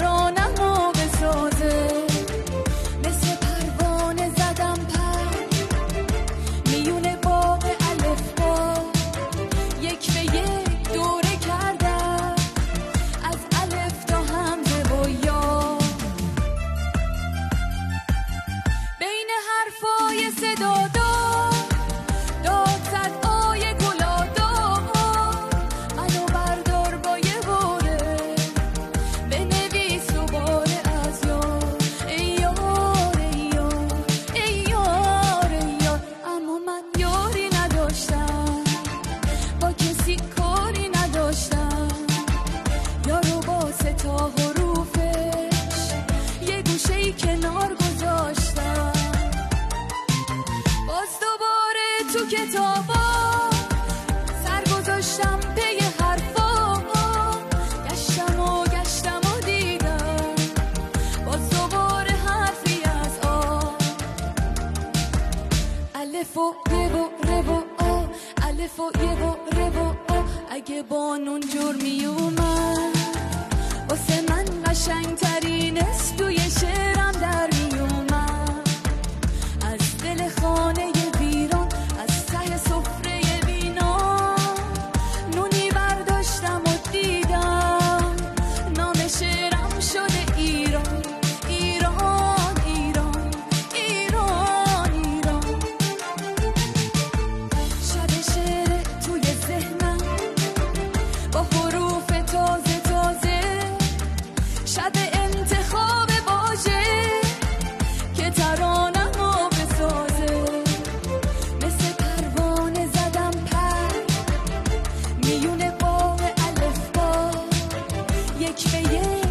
ترانمو بسازه. مثل پروانه زدم پر میونه باغ الفبا، یک به یک دوره کردم از الف تا همزه و یا. بین حرفای صدا داد زد آیه گلادا، منو بردار با یه باره بنویس دوباره از یار. ای یار ای یار ای یار ای یار. اما من یاری نداشتم، با کسی کاری نداشتم. یارو با ستا حروفش یه گوشه‌ای کنار گذاشتم. باز دوباره تو کتابا سر گذاشتم پی حرفا، گشتم و دیدم باز دوباره حرفی از الف و ی و ر و آ، الف و ی و ر و آ. اگه بانون جور می اومد واسه من قشنگترین است، توی شعرم در می اومد. از دل خانه ویران، از ته سفره بینا، نونی برداشتم و دیدم نام شعرم شده ایران. ایران ایران ایران ایران. شب شعر توی ذهنم با حروف تازه تازه، شب انتخاب باشه که ترانمو بسازه. مثل پروانه زدم پر میونه باغ الفبا، یک به یک